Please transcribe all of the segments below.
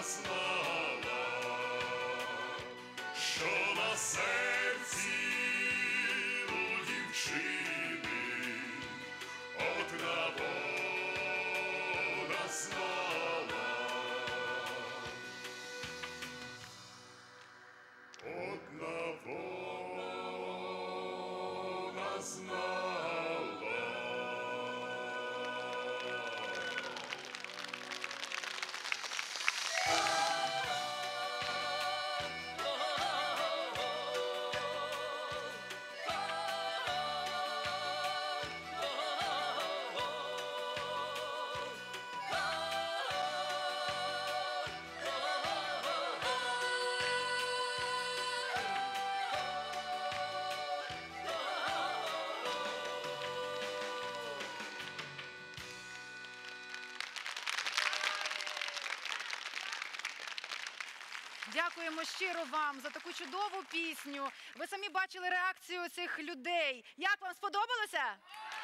знала, що на серці у дівчини одна вона знала, одна вона знала. Дякуємо щиро вам за таку чудову пісню. Ви самі бачили реакцію цих людей. Як вам сподобалося?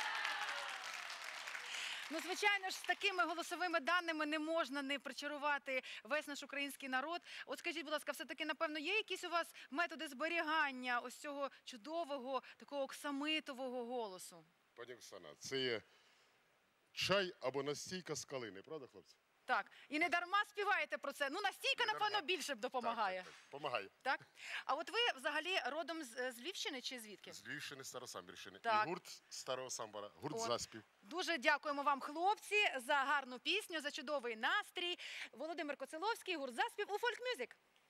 Ну, звичайно ж, з такими голосовими даними не можна не причарувати весь наш український народ. От скажіть, будь ласка, все-таки, напевно, є якісь у вас методи зберігання ось цього чудового, такого оксамитового голосу? Пані Оксана, це є чай або настійка з калини, правда, хлопці? Так, і не дарма співаєте про це. Ну, настійка, напевно, більше б допомагає. Так. Помагає. Так? А от ви взагалі родом з Львівщини чи звідки? З Львівщини, Старосамбірщини. Так. І гурт Старого Самбора, гурт От. заспів. Дуже дякуємо вам, хлопці, за гарну пісню, за чудовий настрій. Володимир Коцеловський, гурт заспів у Folk Music.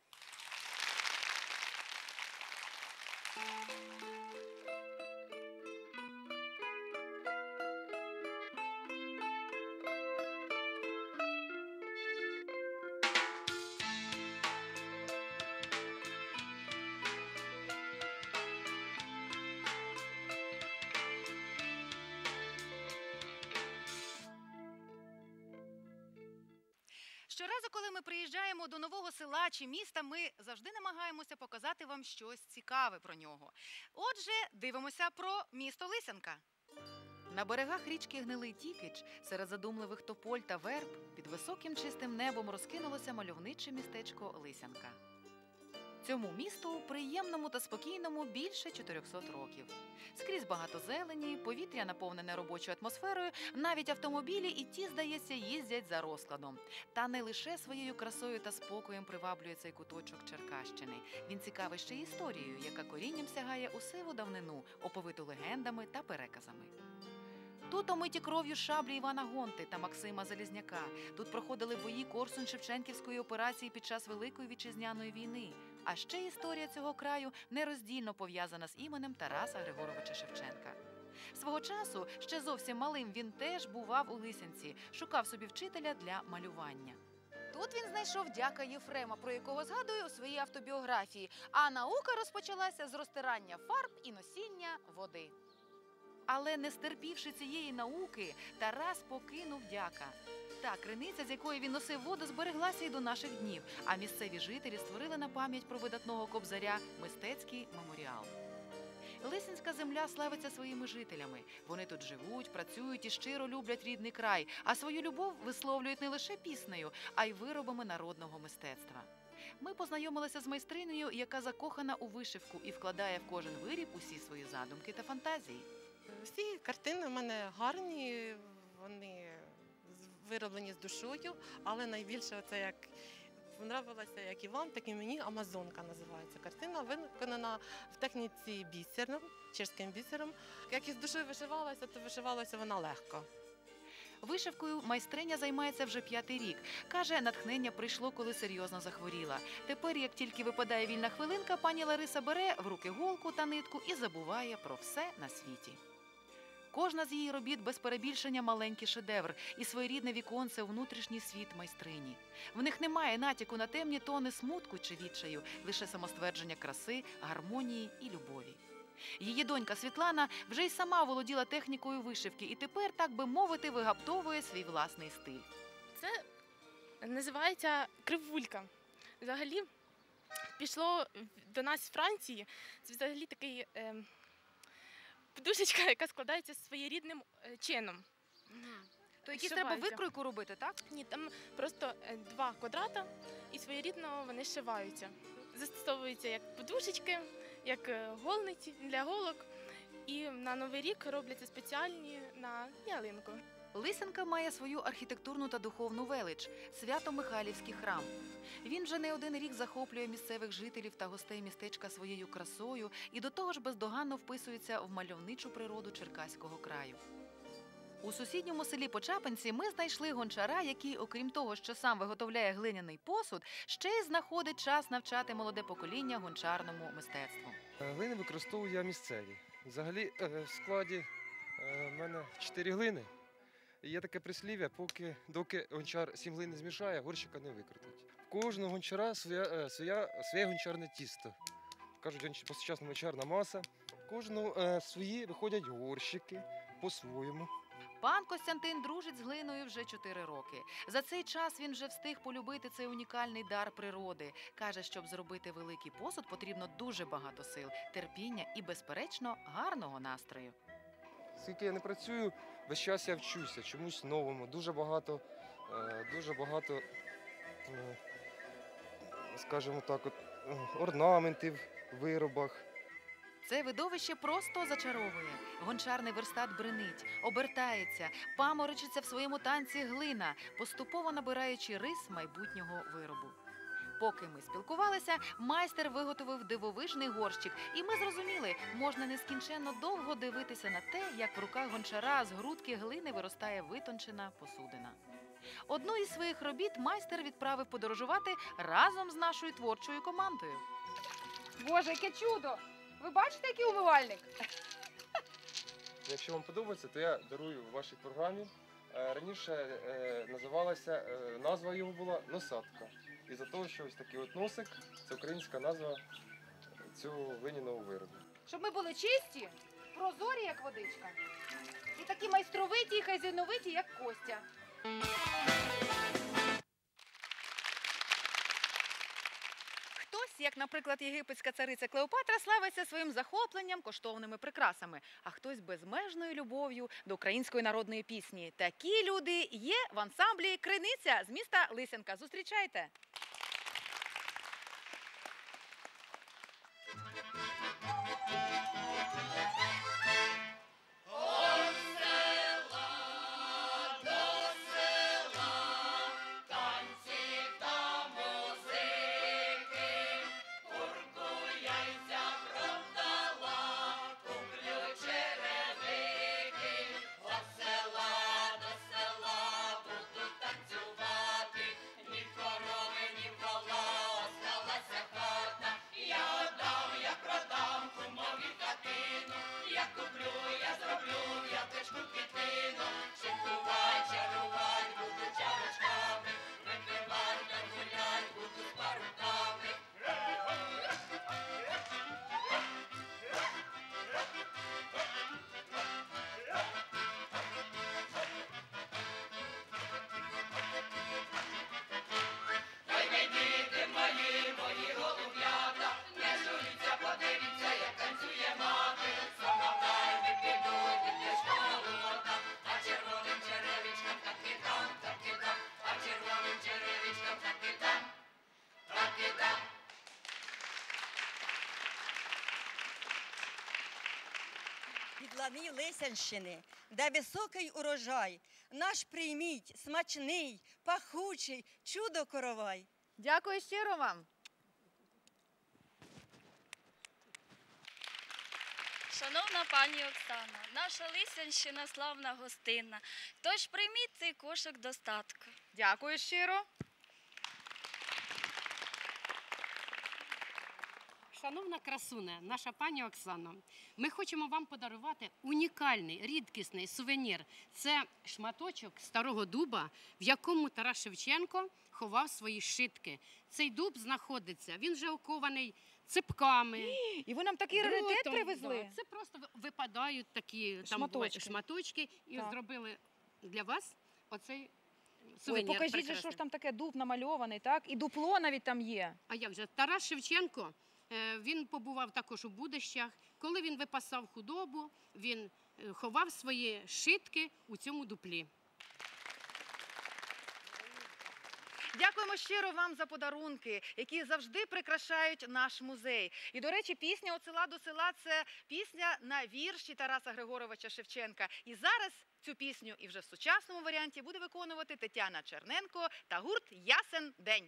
Щоразу, коли ми приїжджаємо до нового села чи міста, ми завжди намагаємося показати вам щось цікаве про нього. Отже, дивимося про місто Лисянка. На берегах річки Гнилий Тікич, серед задумливих тополь та верб, під високим чистим небом розкинулося мальовниче містечко Лисянка. Цьому місту, приємному та спокійному, більше 400 років. Скрізь багато зелені, повітря наповнене робочою атмосферою, навіть автомобілі і ті, здається, їздять за розкладом. Та не лише своєю красою та спокоєм приваблює цей куточок Черкащини. Він цікавий ще й історією, яка корінням сягає у сиву давнину, оповиту легендами та переказами. Тут омиті кров'ю шаблі Івана Гонти та Максима Залізняка. Тут проходили бої Корсунь-Шевченківської операції під час Великої Вітчизняної війни. А ще історія цього краю нероздільно пов'язана з іменем Тараса Григоровича Шевченка. Свого часу, ще зовсім малим, він теж бував у Лисянці, шукав собі вчителя для малювання. Тут він знайшов дяка Єфрема, про якого згадує у своїй автобіографії, а наука розпочалася з розтирання фарб і носіння води. Але не стерпівши цієї науки, Тарас покинув дяка. Та криниця, з якої він носив воду, збереглася і до наших днів, а місцеві жителі створили на пам'ять про видатного кобзаря мистецький меморіал. Лисянська земля славиться своїми жителями. Вони тут живуть, працюють і щиро люблять рідний край, а свою любов висловлюють не лише піснею, а й виробами народного мистецтва. Ми познайомилися з майстринею, яка закохана у вишивку і вкладає в кожен виріб усі свої задумки та фантазії. Всі картини в мене гарні, вони вироблені з душою, але найбільше це як подобалося як і вам, так і мені. Амазонка називається картина, виконана в техніці бісером, чеським бісером. Як із душою вишивалася, то вишивалася вона легко. Вишивкою майстриня займається вже 5-й рік. Каже, натхнення прийшло, коли серйозно захворіла. Тепер, як тільки випадає вільна хвилинка, пані Лариса бере в руки голку та нитку і забуває про все на світі. Кожна з її робіт без перебільшення маленький шедевр і своєрідне віконце у внутрішній світ майстрині. В них немає натяку на темні тони смутку чи відчаю, лише самоствердження краси, гармонії і любові. Її донька Світлана вже й сама володіла технікою вишивки і тепер, так би мовити, вигаптовує свій власний стиль. Це називається кривулька. Взагалі, пішло до нас з Франції. Це взагалі такий подушечка, яка складається своєрідним чином. То якісь треба Зшиваються. викройку робити, так? Ні, там просто 2 квадрата і своєрідно вони зшиваються. Застосовуються як подушечки, як голниці для голок. І на Новий рік робляться спеціальні на ялинку. Лисенка має свою архітектурну та духовну велич – Свято-Михайлівський храм. Він вже не один рік захоплює місцевих жителів та гостей містечка своєю красою і до того ж бездоганно вписується в мальовничу природу Черкаського краю. У сусідньому селі Почапинці ми знайшли гончара, який, окрім того, що сам виготовляє глиняний посуд, ще й знаходить час навчати молоде покоління гончарному мистецтву. Глини використовую я місцеві. Взагалі в складі в мене 4 глини. І є таке прислів'я, доки гончар 7 глин не змішає, горщика не викрутить. В кожного гончара своє гончарне тісто. Кажуть, по-сучасному гончарна маса. В кожного свої виходять горщики по-своєму. Пан Костянтин дружить з глиною вже 4 роки. За цей час він вже встиг полюбити цей унікальний дар природи. Каже, щоб зробити великий посуд, потрібно дуже багато сил, терпіння і, безперечно, гарного настрою. Скільки я не працюю, весь час я вчуся чомусь новому. Дуже багато, скажімо так, орнаментів в виробах. Це видовище просто зачаровує. Гончарний верстат бринить, обертається, паморочиться в своєму танці глина, поступово набираючи рис майбутнього виробу. Поки ми спілкувалися, майстер виготовив дивовижний горщик, і ми зрозуміли, можна нескінченно довго дивитися на те, як в руках гончара з грудки глини виростає витончена посудина. Одну із своїх робіт майстер відправив подорожувати разом з нашою творчою командою. Боже, яке чудо! Ви бачите, який умивальник? Якщо вам подобається, то я дарую в вашій програмі. Раніше назва його була «Носатка». Із-за того, що ось такий от носик – це українська назва цього глиняного виробу. Щоб ми були чисті, прозорі, як водичка, і такі майстровиті і хазяйновиті, як Костя. Хтось, як, наприклад, єгипетська цариця Клеопатра, славиться своїм захопленням коштовними прикрасами, а хтось безмежною любов'ю до української народної пісні. Такі люди є в ансамблі «Криниця» з міста Лисенка. Зустрічайте! Від лани Лисянщини, де високий урожай, наш прийміть, смачний, пахучий, чудо-коровай. Дякую щиро вам! Шановна пані Оксана, наша Лисянщина славна гостинна, тож прийміть цей кошик достатку. Дякую щиро! Шановна красуне, наша пані Оксано, ми хочемо вам подарувати унікальний, рідкісний сувенір. Це шматочок старого дуба, в якому Тарас Шевченко ховав свої шитки. Цей дуб знаходиться, він вже окований ципками. І ви нам такий раритет дротом. привезли? Да, це просто випадають такі шматочки і Так. зробили для вас оцей Ой, сувенір. покажіть же, прекрасний. що ж там таке дуб намальований, так? І дупло навіть там є. А як же? Тарас Шевченко, він побував також у Будищах. Коли він випасав худобу, він ховав свої шитки у цьому дуплі. Дякуємо щиро вам за подарунки, які завжди прикрашають наш музей. І, до речі, пісня «От села до села» – це пісня на вірші Тараса Григоровича Шевченка. І зараз цю пісню і вже в сучасному варіанті буде виконувати Тетяна Черненко та гурт «Ясен день».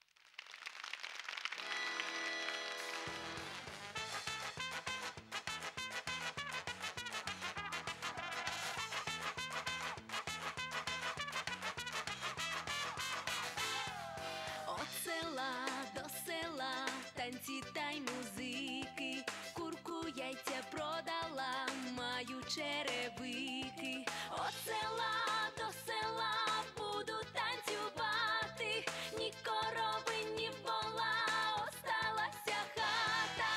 От села до села, танці та й музики, курку яйця продала, маю черевики. От села до села буду танцювати, ні корови, ні вола, осталася хата.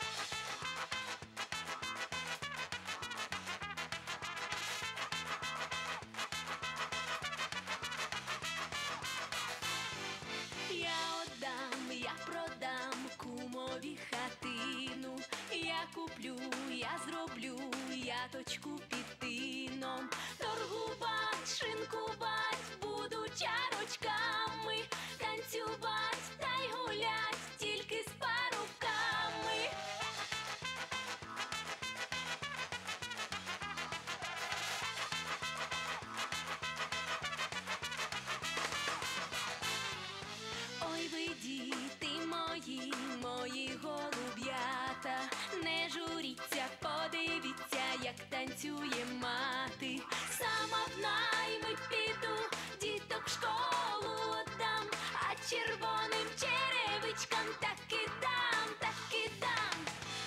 Я отдам, я продам кумові хатину, я куплю, я зроблю яточку під тином, торгувать, шинкувать буду чарочками, танцювать та й гулять тільки з парубками. Ой, ви діти мої, мої голуб'ята, не журіться, подивіться, як танцює мати. Сама в найми піду, діток в школу дам, а червоним черевичкам так і дам, так і дам.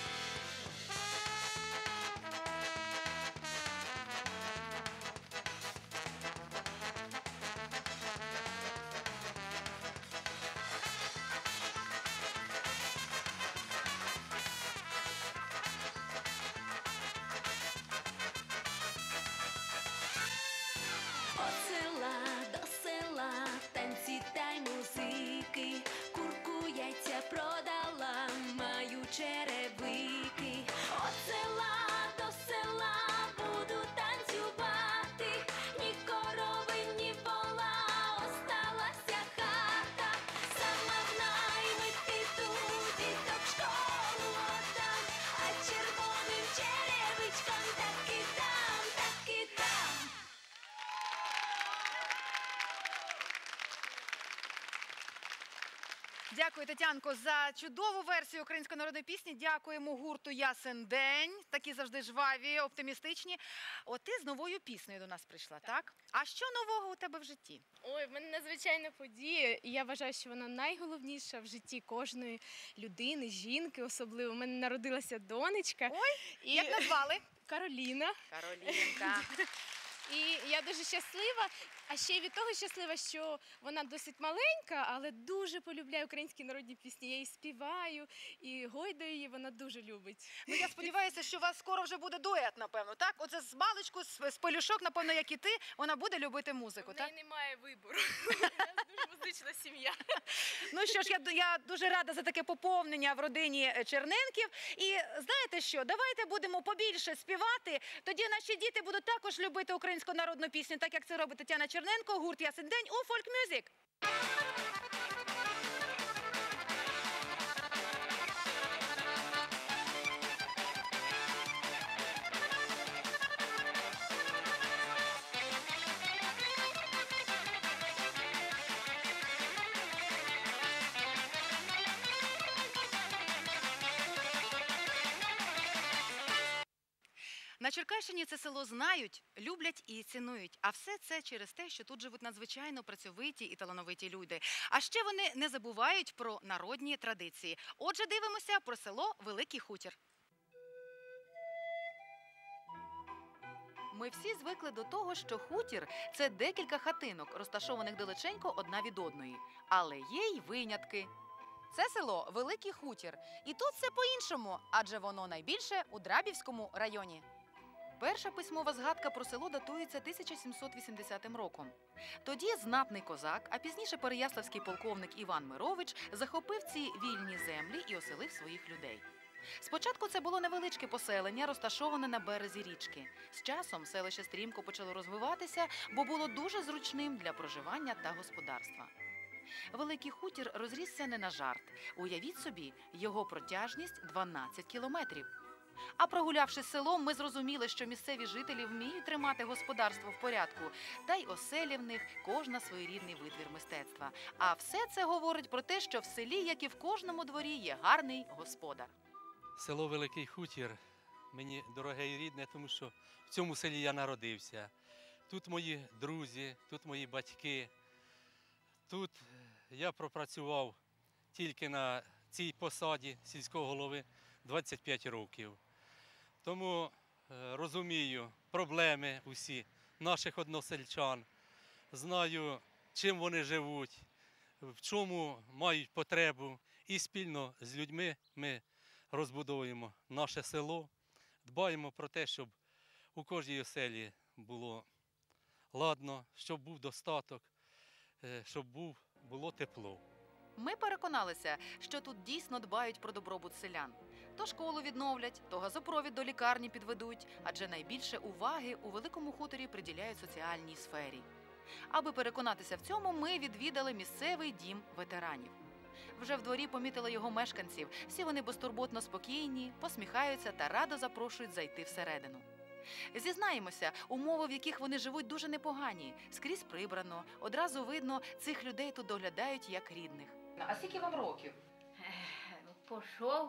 От села до села, танці та й музики, курку яйця продала, маю черевики. От села до села буду танцювати, ні корови, ні вола, осталася хата. Сама в найми піду, діток в школу отдам, а червоним черевичкам так і дам, так і дам. Дякую, Тетянко, за чудову версію української народної пісні. Дякуємо гурту «Ясен день». Такі завжди жваві, оптимістичні. От ти з новою піснею до нас прийшла, так? А що нового у тебе в житті? Ой, в мене надзвичайна подія, і я вважаю, що вона найголовніша в житті кожної людини, жінки особливо. У мене народилася донечка. Ой, і... як назвали? Кароліна. Каролінка. І я дуже щаслива, а ще й від того щаслива, що вона досить маленька, але дуже полюбляє українські народні пісні. Я її співаю і гойдаю її, вона дуже любить. Ну, я сподіваюся, що у вас скоро вже буде дует, напевно, так? Оце з Баличку, з Пелюшок, напевно, як і ти, вона буде любити музику, так? В неї немає вибору. У нас дуже музична сім'я. Ну що ж, я дуже рада за таке поповнення в родині Черненків. І знаєте що, давайте будемо побільше співати, тоді наші діти будуть також любити українську народну пісню, так як це робить Тетяна Черненко, гурт «Ясен день» у Folk Music. На Черкащині це село знають, люблять і цінують. А все це через те, що тут живуть надзвичайно працьовиті і талановиті люди. А ще вони не забувають про народні традиції. Отже, дивимося про село Великий Хутір. Ми всі звикли до того, що хутір – це декілька хатинок, розташованих далеченько одна від одної. Але є й винятки. Це село Великий Хутір. І тут все по-іншому, адже воно найбільше у Драбівському районі. Перша письмова згадка про село датується 1780 роком. Тоді знатний козак, а пізніше переяславський полковник Іван Мирович захопив ці вільні землі і оселив своїх людей. Спочатку це було невеличке поселення, розташоване на березі річки. З часом селище стрімко почало розвиватися, бо було дуже зручним для проживання та господарства. Великий хутір розрісся не на жарт. Уявіть собі, його протяжність 12 кілометрів. А прогулявшись селом, ми зрозуміли, що місцеві жителі вміють тримати господарство в порядку, та й оселі в них кожна своєрідний витвір мистецтва. А все це говорить про те, що в селі, як і в кожному дворі, є гарний господар. Село Великий Хутір мені дороге і рідне, тому що в цьому селі я народився. Тут мої друзі, тут мої батьки. Тут я пропрацював тільки на цій посаді сільського голови 25 років. Тому розумію проблеми усі наших односельчан, знаю, чим вони живуть, в чому мають потребу. І спільно з людьми ми розбудовуємо наше село, дбаємо про те, щоб у кожній оселі було ладно, щоб був достаток, щоб було тепло. Ми переконалися, що тут дійсно дбають про добробут селян. То школу відновлять, то газопровід до лікарні підведуть, адже найбільше уваги у Великому хуторі приділяють соціальній сфері. Аби переконатися в цьому, ми відвідали місцевий дім ветеранів. Вже в дворі помітили його мешканців. Всі вони безтурботно спокійні, посміхаються та радо запрошують зайти всередину. Зізнаємося, умови, в яких вони живуть, дуже непогані. Скрізь прибрано, одразу видно, цих людей тут доглядають як рідних. А скільки вам років? Пішов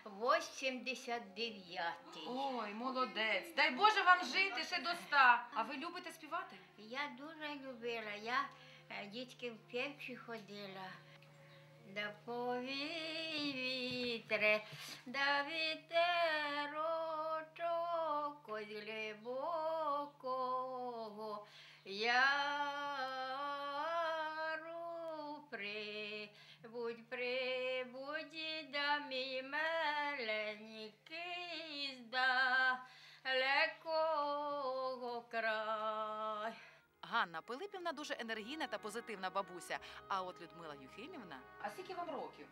89-й. Ой, молодець. Дай Боже вам жити ще до 100. А ви любите співати? Я дуже любила. Я дітки в певчі ходила. Да повітре, да вітерочок, ось глибокого яру прибудь, да мій миленький з далекого краю. Ганна Пилипівна дуже енергійна та позитивна бабуся. А от Людмила Юхимівна... А скільки вам років?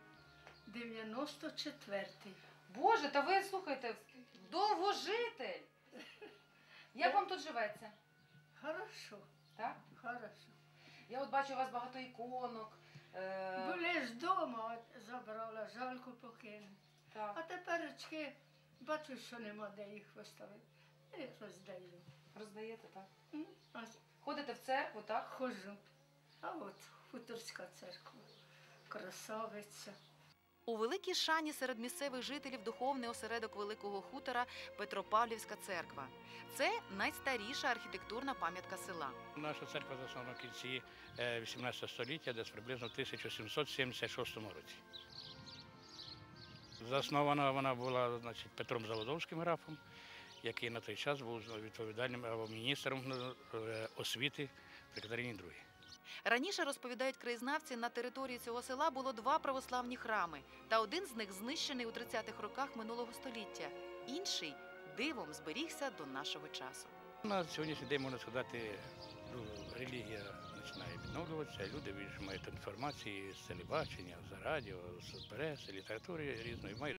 94-й. Боже, та ви, слухайте, довгожитель! Як вам тут живеться? Хорошо. Так? Хорошо. Я от бачу у вас багато іконок. Були ж вдома, от забрала, жальку покинути. Так. А теперечки бачу, що нема де їх виставити. І роздаю. Роздаєте, так? Ось. Ходите в церкву, так? Ходжу. А от Хуторська церква. Красавиця. У великій шані серед місцевих жителів духовний осередок Великого хутора Петропавлівська церква. Це найстаріша архітектурна пам'ятка села. Наша церква заснована в кінці 18 століття, десь приблизно в 1776 році. Заснована вона була, значить, Петром Заводовським графом, який на той час був відповідальним міністром освіти при Катерині II. Раніше, розповідають краєзнавці, на території цього села було 2 православні храми, та один з них знищений у 30-х роках минулого століття. Інший дивом зберігся до нашого часу. На сьогоднішній день, можна сказати, релігія починає відновлюватися, люди більше мають інформації з телебачення, з радіо, з преси, літератури різної.